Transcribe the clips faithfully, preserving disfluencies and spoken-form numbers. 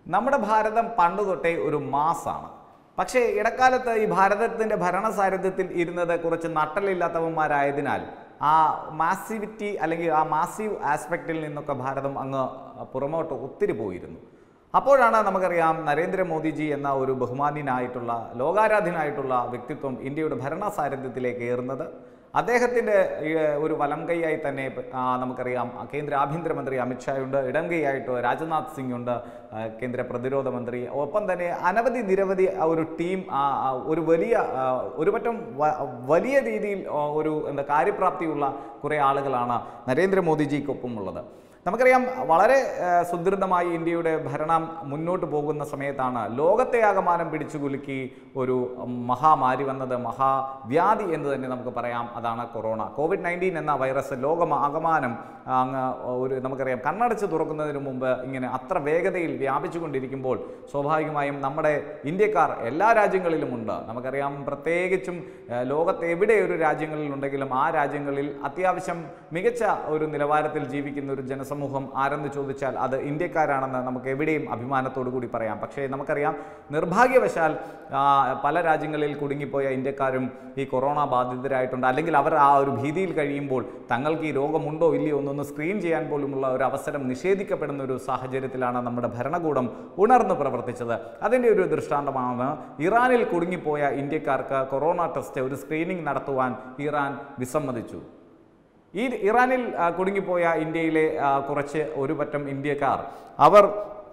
നമ്മുടെ ഭാരതം പണ്ട് തൊട്ടേ ഒരു മാസാണ്. പക്ഷേ ഇടക്കാലത്ത് ഈ ഭാരതത്തിൻ്റെ ഭരണസാരഥ്യത്തിൽ ഇരുന്നത് കുറച്ച് നട്ടലില്ലാത്തവന്മാരായതിനാൽ ആ മാസിവിറ്റി അല്ലെങ്കിൽ ആ മാസീവ് ആസ്പെക്റ്റിൽ നിന്നൊക്കെ ഭാരതം അങ്ങ് പുറമോട്ട് ഒത്തിരി പോയിരുന്നു. അപ്പോഴാണ് നമുക്കറിയാം നരേന്ദ്രമോദിജി എന്ന ഒരു ബഹുമാന്യനായിട്ടുള്ള ലോകാരാധ്യനായിട്ടുള്ള വ്യക്തിത്വം ഇന്ത്യയുടെ ഭരണസാരഥ്യത്തിലേക്ക് ഏറുന്നത്. അദ്ദേഹത്തിൻ്റെ ഒരു വലം കൈയായി തന്നെ നമുക്കറിയാം കേന്ദ്ര ആഭ്യന്തരമന്ത്രി അമിത്ഷായുണ്ട്, ഇടം കൈയായിട്ട് രാജ്നാഥ് സിംഗ് ഉണ്ട്, കേന്ദ്ര പ്രതിരോധ മന്ത്രി, ഒപ്പം തന്നെ അനവധി നിരവധി ഒരു ടീം, ഒരു വലിയ ഒരു പറ്റം വലിയ രീതിയിൽ ഒരു എന്താ കാര്യപ്രാപ്തിയുള്ള കുറേ ആളുകളാണ് നരേന്ദ്രമോദിജിക്കൊപ്പം ഉള്ളത്. നമുക്കറിയാം വളരെ സുദൃഢമായി ഇന്ത്യയുടെ ഭരണം മുന്നോട്ട് പോകുന്ന സമയത്താണ് ലോകത്തെ ആകമാനം പിടിച്ചു കുലുക്കി ഒരു മഹാമാരി വന്നത്, മഹാവ്യാധി എന്ന് തന്നെ നമുക്ക് പറയാം. അതാണ് കൊറോണ. കോവിഡ് നയൻറ്റീൻ എന്ന വൈറസ് ലോകമാകമാനം അങ്ങ് ഒരു നമുക്കറിയാം കണ്ണടച്ച് തുറക്കുന്നതിന് മുമ്പ് ഇങ്ങനെ അത്ര വേഗതയിൽ വ്യാപിച്ചുകൊണ്ടിരിക്കുമ്പോൾ സ്വാഭാവികമായും നമ്മുടെ ഇന്ത്യക്കാർ എല്ലാ രാജ്യങ്ങളിലുമുണ്ട്. നമുക്കറിയാം പ്രത്യേകിച്ചും ലോകത്ത് എവിടെ ഒരു രാജ്യങ്ങളിലുണ്ടെങ്കിലും ആ രാജ്യങ്ങളിൽ അത്യാവശ്യം മികച്ച ഒരു നിലവാരത്തിൽ ജീവിക്കുന്ന ഒരു ജന സമൂഹം ആരെന്ന് ചോദിച്ചാൽ അത് ഇന്ത്യക്കാരാണെന്ന് നമുക്ക് എവിടെയും അഭിമാനത്തോടു കൂടി പറയാം. പക്ഷേ നമുക്കറിയാം നിർഭാഗ്യവശാൽ പല രാജ്യങ്ങളിൽ കുടുങ്ങിപ്പോയ ഇന്ത്യക്കാരും ഈ കൊറോണ ബാധിതരായിട്ടുണ്ട്. അല്ലെങ്കിൽ അവർ ആ ഒരു ഭീതിയിൽ കഴിയുമ്പോൾ തങ്ങൾക്ക് ഈ രോഗമുണ്ടോ ഇല്ലയോ എന്നൊന്ന് സ്ക്രീൻ ചെയ്യാൻ പോലുമുള്ള ഒരു അവസരം നിഷേധിക്കപ്പെടുന്ന ഒരു സാഹചര്യത്തിലാണ് നമ്മുടെ ഭരണകൂടം ഉണർന്നു പ്രവർത്തിച്ചത്. അതിൻ്റെ ഒരു ദൃഷ്ടാന്തമാണ് ഇറാനിൽ കുടുങ്ങിപ്പോയ ഇന്ത്യക്കാർക്ക് കൊറോണ ടെസ്റ്റ് ഒരു സ്ക്രീനിങ് നടത്തുവാൻ ഇറാൻ വിസമ്മതിച്ചു. ഈ ഇറാനിൽ കുടുങ്ങിപ്പോയ ഇന്ത്യയിലെ കുറച്ച് ഒരു പറ്റം ഇന്ത്യക്കാർ അവർ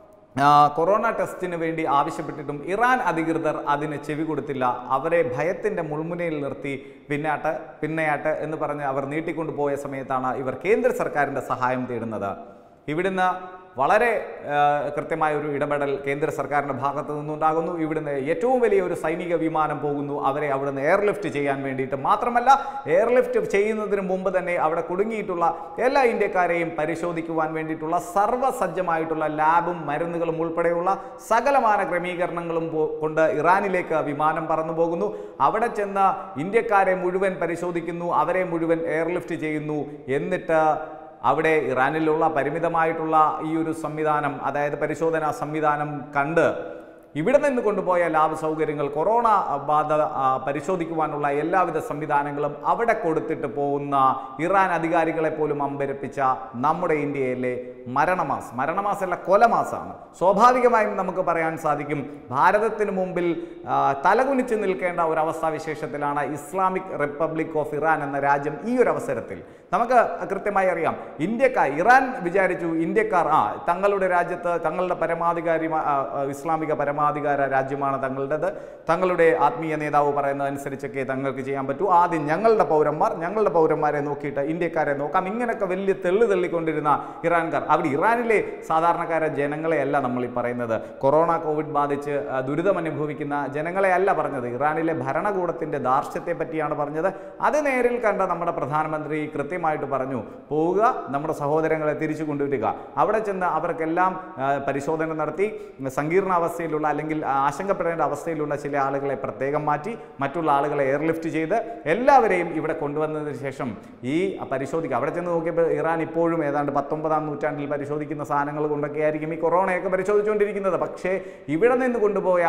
കൊറോണ ടെസ്റ്റിന് വേണ്ടി ആവശ്യപ്പെട്ടിട്ടും ഇറാൻ അധികൃതർ അതിന് ചെവി കൊടുത്തില്ല. അവരെ ഭയത്തിൻ്റെ മുൾമുനയിൽ നിർത്തി പിന്നാട്ട് പിന്നയാട്ട് എന്ന് പറഞ്ഞ് അവർ നീട്ടിക്കൊണ്ടുപോയ സമയത്താണ് ഇവർ കേന്ദ്ര സർക്കാരിൻ്റെ സഹായം തേടുന്നത്. ഇവിടുന്ന് വളരെ കൃത്യമായ ഒരു ഇടപെടൽ കേന്ദ്ര സർക്കാരിൻ്റെ ഭാഗത്തു നിന്നുണ്ടാകുന്നു. ഇവിടുന്ന് ഏറ്റവും വലിയ ഒരു സൈനിക വിമാനം പോകുന്നു അവരെ അവിടുന്ന് എയർലിഫ്റ്റ് ചെയ്യാൻ വേണ്ടിയിട്ട്. മാത്രമല്ല എയർലിഫ്റ്റ് ചെയ്യുന്നതിന് മുമ്പ് തന്നെ അവിടെ കുടുങ്ങിയിട്ടുള്ള എല്ലാ ഇന്ത്യക്കാരെയും പരിശോധിക്കുവാൻ വേണ്ടിയിട്ടുള്ള സർവ്വസജ്ജമായിട്ടുള്ള ലാബും മരുന്നുകളും ഉൾപ്പെടെയുള്ള സകലമാന ക്രമീകരണങ്ങളും കൊണ്ട് ഇറാനിലേക്ക് വിമാനം പറന്നു പോകുന്നു. അവിടെ ചെന്ന് ഇന്ത്യക്കാരെ മുഴുവൻ പരിശോധിക്കുന്നു, അവരെ മുഴുവൻ എയർലിഫ്റ്റ് ചെയ്യുന്നു. എന്നിട്ട് അവിടെ ഇറാനിലുള്ള പരിമിതമായിട്ടുള്ള ഈ ഒരു സംവിധാനം, അതായത് പരിശോധനാ സംവിധാനം കണ്ട് ഇവിടെ നിന്ന് കൊണ്ടുപോയ ലാബ് സൗകര്യങ്ങൾ, കൊറോണ ബാധ പരിശോധിക്കുവാനുള്ള എല്ലാവിധ സംവിധാനങ്ങളും അവിടെ കൊടുത്തിട്ട് പോകുന്ന ഇറാൻ അധികാരികളെ പോലും അമ്പരപ്പിച്ച നമ്മുടെ ഇന്ത്യയിലെ മരണമാസ് മരണമാസല്ല കൊലമാസാണ്. സ്വാഭാവികമായും നമുക്ക് പറയാൻ സാധിക്കും ഭാരതത്തിന് മുമ്പിൽ തലകുനിച്ച് നിൽക്കേണ്ട ഒരു അവസ്ഥാവിശേഷത്തിലാണ് ഇസ്ലാമിക് റിപ്പബ്ലിക് ഓഫ് ഇറാൻ എന്ന രാജ്യം. ഈ ഒരു അവസരത്തിൽ നമുക്ക് കൃത്യമായി അറിയാം ഇന്ത്യക്കാർ ഇറാൻ വിചാരിച്ചു ഇന്ത്യക്കാർ ആ തങ്ങളുടെ രാജ്യത്ത് തങ്ങളുടെ പരമാധികാരി ഇസ്ലാമിക പരമാധികാര രാജ്യമാണ് തങ്ങളുടേത്, തങ്ങളുടെ ആത്മീയ നേതാവ് പറയുന്നതനുസരിച്ചൊക്കെ തങ്ങൾക്ക് ചെയ്യാൻ പറ്റൂ, ആദ്യം ഞങ്ങളുടെ പൗരന്മാർ ഞങ്ങളുടെ പൗരന്മാരെ നോക്കിയിട്ട് ഇന്ത്യക്കാരെ നോക്കാം, ഇങ്ങനെയൊക്കെ വലിയ തെള്ളു തെള്ളിക്കൊണ്ടിരുന്ന ഇറാൻകാർ. അവർ ഇറാനിലെ സാധാരണക്കാരെ ജനങ്ങളെയല്ല നമ്മൾ ഈ പറയുന്നത്, കൊറോണ കോവിഡ് ബാധിച്ച് ദുരിതമനുഭവിക്കുന്ന ജനങ്ങളെ അല്ല പറഞ്ഞത്, ഇറാനിലെ ഭരണകൂടത്തിൻ്റെ ധാർഷ്ട്യത്തെ പറ്റിയാണ് പറഞ്ഞത്. അത് നേരിൽ കണ്ട നമ്മുടെ പ്രധാനമന്ത്രി കൃത്യമായിട്ട് പറഞ്ഞു, പോവുക, നമ്മുടെ സഹോദരങ്ങളെ തിരിച്ചു കൊണ്ടുവരിക. അവിടെ ചെന്ന് അവർക്കെല്ലാം പരിശോധന നടത്തി സങ്കീർണാവസ്ഥയിലുള്ള അല്ലെങ്കിൽ ആശങ്കപ്പെടേണ്ട അവസ്ഥയിലുള്ള ചില ആളുകളെ പ്രത്യേകം മാറ്റി മറ്റുള്ള ആളുകളെ എയർലിഫ്റ്റ് ചെയ്ത് എല്ലാവരെയും ഇവിടെ കൊണ്ടുവന്നതിന് ശേഷം ഈ പരിശോധിക്കുക. അവിടെ ചെന്ന് നോക്കിയപ്പോൾ ഇറാൻ ഇപ്പോഴും ഏതാണ്ട് പത്തൊമ്പതാം നൂറ്റാണ്ടിൽ പരിശോധിക്കുന്ന സാധനങ്ങൾ കൊണ്ടൊക്കെ ആയിരിക്കും ഈ കൊറോണയൊക്കെ പരിശോധിച്ചുകൊണ്ടിരിക്കുന്നത്. പക്ഷേ ഇവിടെ നിന്ന് കൊണ്ടുപോയ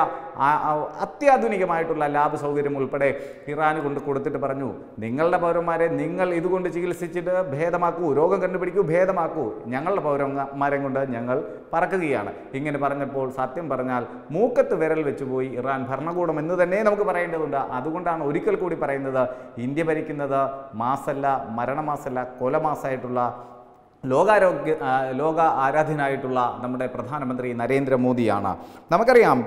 അത്യാധുനികമായിട്ടുള്ള ലാബ് സൗകര്യം ഉൾപ്പെടെ ഇറാന് കൊണ്ട് കൊടുത്തിട്ട് പറഞ്ഞു, നിങ്ങളുടെ പൗരന്മാരെ നിങ്ങൾ ഇതുകൊണ്ട് ചികിത്സിച്ചിട്ട് ഭേദമാക്കൂ, രോഗം കണ്ടുപിടിക്കൂ, ഭേദമാക്കൂ, ഞങ്ങളുടെ പൗരന്മാരെ കൊണ്ട് ഞങ്ങൾ പറക്കുകയാണ്. ഇങ്ങനെ പറഞ്ഞപ്പോൾ സത്യം പറഞ്ഞാൽ മൂക്കത്ത് വിരൽ വെച്ചുപോയി ഇറാൻ ഭരണകൂടം എന്ന് തന്നെ നമുക്ക് പറയേണ്ടതുണ്ട്. അതുകൊണ്ടാണ് ഒരിക്കൽ കൂടി പറയുന്നത്, ഇന്ത്യ ഭരിക്കുന്നത് മാസല്ല, മരണമാസല്ല, കൊലമാസമായിട്ടുള്ള ലോകാരോഗ്യ ലോക ആരാധ്യനായിട്ടുള്ള നമ്മുടെ പ്രധാനമന്ത്രി നരേന്ദ്രമോദിയാണ്. നമുക്കറിയാം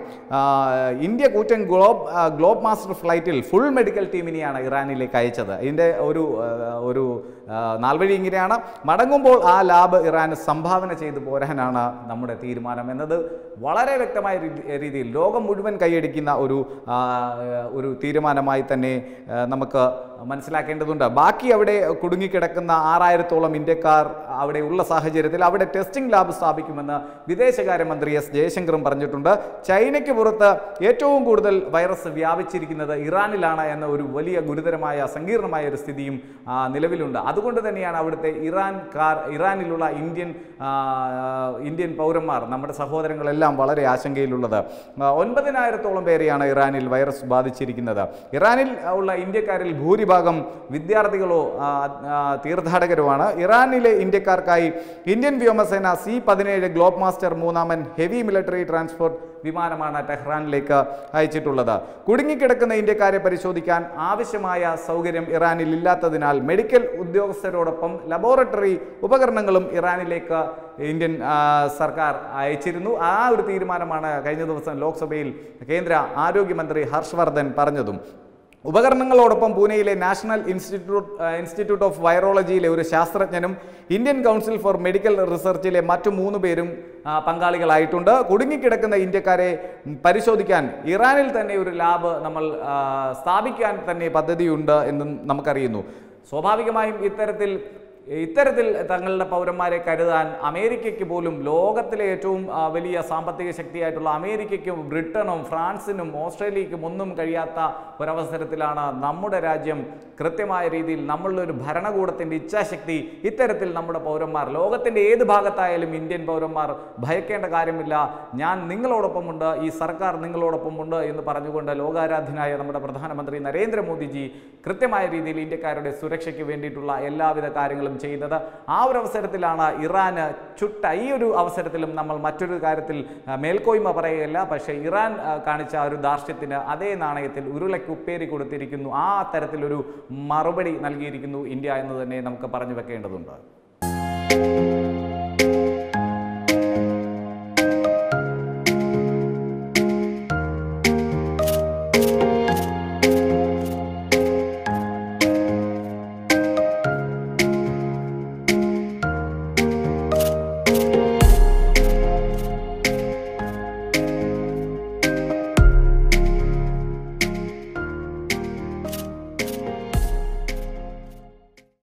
ഇന്ത്യ കൂറ്റൻ ഗ്ലോബ് ഗ്ലോബ് മാസ്റ്റർ ഫ്ലൈറ്റിൽ ഫുൾ മെഡിക്കൽ ടീമിനെയാണ് ഇറാനിലേക്ക് അയച്ചത്. ഇതിൻ്റെ ഒരു ഒരു നാൾവഴി ഇങ്ങനെയാണ്, മടങ്ങുമ്പോൾ ആ ലാബ് ഇറാന് സംഭാവന ചെയ്തു പോരാനാണ് നമ്മുടെ തീരുമാനം എന്നത് വളരെ വ്യക്തമായ രീതിയിൽ ലോകം മുഴുവൻ കൈയടിക്കുന്ന ഒരു ഒരു തീരുമാനമായി തന്നെ നമുക്ക് മനസ്സിലാക്കേണ്ടതുണ്ട്. ബാക്കി അവിടെ കുടുങ്ങിക്കിടക്കുന്ന ആറായിരത്തോളം ഇന്ത്യക്കാർ അവിടെയുള്ള സാഹചര്യത്തിൽ അവിടെ ടെസ്റ്റിംഗ് ലാബ് സ്ഥാപിക്കുമെന്ന് വിദേശകാര്യമന്ത്രി എസ് ജയശങ്കറും പറഞ്ഞിട്ടുണ്ട്. ചൈനയ്ക്ക് പുറത്ത് ഏറ്റവും കൂടുതൽ വൈറസ് വ്യാപിച്ചിരിക്കുന്നത് ഇറാനിലാണ് എന്ന ഒരു വലിയ ഗുരുതരമായ സങ്കീർണമായ ഒരു സ്ഥിതിയും നിലവിലുണ്ട്. അതുകൊണ്ട് അതുകൊണ്ട് തന്നെയാണ് അവിടുത്തെ ഇറാൻകാർ ഇറാനിലുള്ള ഇന്ത്യൻ ഇന്ത്യൻ പൗരന്മാർ നമ്മുടെ സഹോദരങ്ങളെല്ലാം വളരെ ആശങ്കയിലുള്ളത്. ഒൻപതിനായിരത്തോളം പേരെയാണ് ഇറാനിൽ വൈറസ് ബാധിച്ചിരിക്കുന്നത്. ഇറാനിൽ ഉള്ള ഇന്ത്യക്കാരിൽ ഭൂരിഭാഗം വിദ്യാർത്ഥികളോ തീർത്ഥാടകരുമാണ്. ഇറാനിലെ ഇന്ത്യക്കാർക്കായി ഇന്ത്യൻ വ്യോമസേന സി പതിനേഴ് ഗ്ലോബ് മാസ്റ്റർ മൂന്നാമൻ ഹെവി മിലിറ്ററി ട്രാൻസ്പോർട്ട് വിമാനമാണ് ടെഹ്റാനിലേക്ക് അയച്ചിട്ടുള്ളത്. കുടുങ്ങിക്കിടക്കുന്ന ഇന്ത്യക്കാരെ പരിശോധിക്കാൻ ആവശ്യമായ സൗകര്യം ഇറാനിൽ ഇല്ലാത്തതിനാൽ മെഡിക്കൽ ഉദ്യോഗസ്ഥരോടൊപ്പം ലബോറട്ടറി ഉപകരണങ്ങളും ഇറാനിലേക്ക് ഇന്ത്യൻ സർക്കാർ അയച്ചിരുന്നു. ആ ഒരു തീരുമാനമാണ് കഴിഞ്ഞ ദിവസം ലോക്സഭയിൽ കേന്ദ്ര ആരോഗ്യമന്ത്രി ഹർഷ് വർദ്ധൻ പറഞ്ഞതും. ഉപകരണങ്ങളോടൊപ്പം പൂനെയിലെ നാഷണൽ ഇൻസ്റ്റിറ്റ്യൂട്ട് ഇൻസ്റ്റിറ്റ്യൂട്ട് ഓഫ് വൈറോളജിയിലെ ഒരു ശാസ്ത്രജ്ഞനും ഇന്ത്യൻ കൗൺസിൽ ഫോർ മെഡിക്കൽ റിസർച്ചിലെ മറ്റു മൂന്ന് പേരും പങ്കാളികളായിട്ടുണ്ട്. കുടുങ്ങിക്കിടക്കുന്ന ഇന്ത്യക്കാരെ പരിശോധിക്കാൻ ഇറാനിൽ തന്നെ ഒരു ലാബ് നമ്മൾ സ്ഥാപിക്കാൻ തന്നെ പദ്ധതിയുണ്ട് എന്നും നമുക്കറിയുന്നു. സ്വാഭാവികമായും ഇത്തരത്തിൽ ഇത്തരത്തിൽ തങ്ങളുടെ പൗരന്മാരെ കരുതാൻ അമേരിക്കയ്ക്ക് പോലും, ലോകത്തിലെ ഏറ്റവും വലിയ സാമ്പത്തിക ശക്തിയായിട്ടുള്ള അമേരിക്കയ്ക്കും ബ്രിട്ടനും ഫ്രാൻസിനും ഓസ്ട്രേലിയയ്ക്കും ഒന്നും കഴിയാത്ത ഒരവസരത്തിലാണ് നമ്മുടെ രാജ്യം കൃത്യമായ രീതിയിൽ നമ്മളുടെ ഒരു ഭരണകൂടത്തിൻ്റെ ഇച്ഛാശക്തി ഇത്തരത്തിൽ നമ്മുടെ പൗരന്മാർ, ലോകത്തിൻ്റെ ഏത് ഭാഗത്തായാലും ഇന്ത്യൻ പൗരന്മാർ ഭയക്കേണ്ട കാര്യമില്ല, ഞാൻ നിങ്ങളോടൊപ്പമുണ്ട്, ഈ സർക്കാർ നിങ്ങളോടൊപ്പമുണ്ട് എന്ന് പറഞ്ഞുകൊണ്ട് ലോകാരാധ്യനായ നമ്മുടെ പ്രധാനമന്ത്രി നരേന്ദ്രമോദിജി കൃത്യമായ രീതിയിൽ ഇന്ത്യക്കാരുടെ സുരക്ഷയ്ക്ക് വേണ്ടിയിട്ടുള്ള എല്ലാവിധ കാര്യങ്ങളും ചെയ്തത്. ആ ഒരു അവസരത്തിലാണ് ഇറാന് ചുട്ട ഈ ഒരു അവസരത്തിലും നമ്മൾ മറ്റൊരു കാര്യത്തിൽ മേൽക്കോയ്മ പറയുകയല്ല, പക്ഷേ ഇറാൻ കാണിച്ച ഒരു ധാർഷ്ട്യത്തിന് അതേ നാണയത്തിൽ ഉരുളയ്ക്ക് ഉപ്പേരി കൊടുത്തിരിക്കുന്നു. ആ തരത്തിലൊരു മറുപടി നൽകിയിരിക്കുന്നു ഇന്ത്യ എന്ന് തന്നെ നമുക്ക് പറഞ്ഞു വെക്കേണ്ടതുണ്ട്.